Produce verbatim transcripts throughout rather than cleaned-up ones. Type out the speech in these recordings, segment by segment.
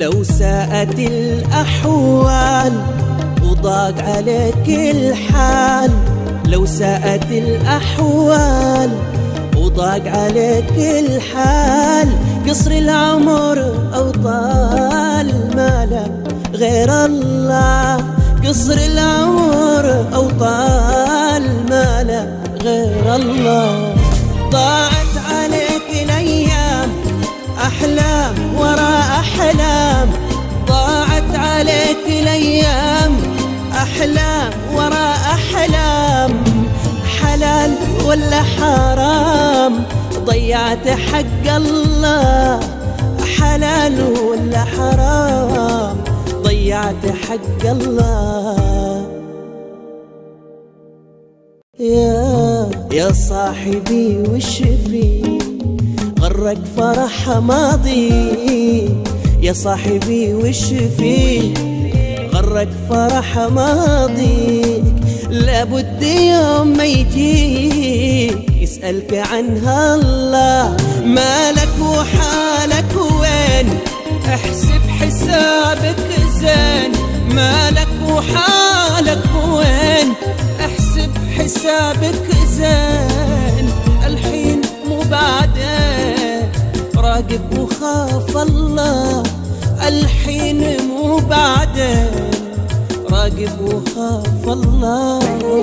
لو ساءت الأحوال وضاق عليك الحال، لو ساءت الأحوال وضاق عليك الحال، قصر العمر أو طال ما له غير الله، قصر العمر أو طال ما له غير الله. ضاعت عليك الأيام أحلام ورا أحلام، ضاعت عليك الأيام أحلام ورا أحلام، حلال ولا حرام ضيعت حق الله، حلال ولا حرام ضيعت حق الله. يا يا صاحبي وش في غرك فرح ماضي، يا صاحبي وش في غرك فرح ماضيك، لابد يوم ما يجيك يسألك عنها الله، مالك وحالك وين احسب حسابك زين، مالك وحالك وين احسب حسابك زين، الحين مو بعدين راقب وخاف الله، الحين مو بعدين راقب وخاف الله.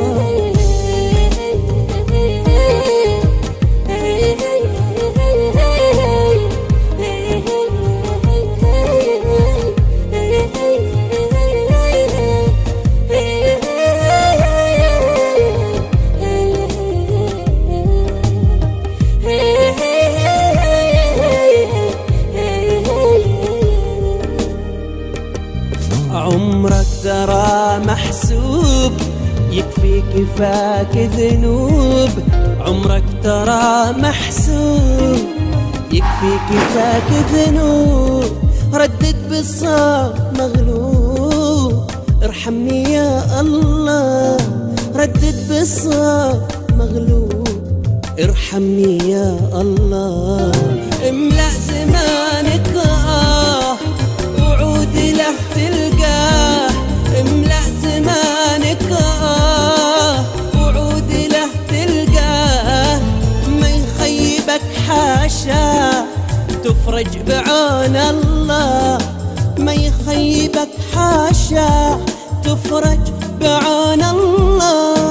عمرك ترى محسوب يكفي كفاك ذنوب، عمرك ترى محسوب يكفي كفاك ذنوب، ردد بالصوت مغلوب ارحمني يا الله، ردد بالصوت مغلوب ارحمني يا الله. املأ زمانك آه وعود له تلقاه، املأ زمانك آه وعود له تلقاه، ما يخيبك حاشا تفرج بعون الله، ما يخيبك حاشا تفرج بعون الله.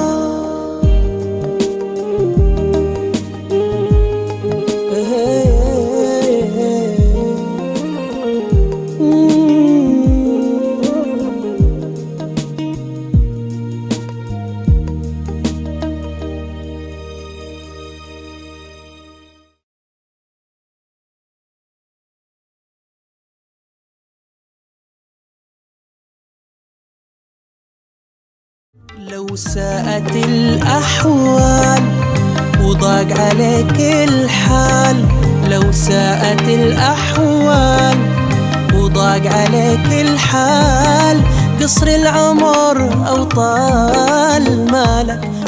لو ساءت الأحوال وضاق عليك الحال، لو ساءت الأحوال وضاق عليك الحال، قصر العمر أو طال ما لك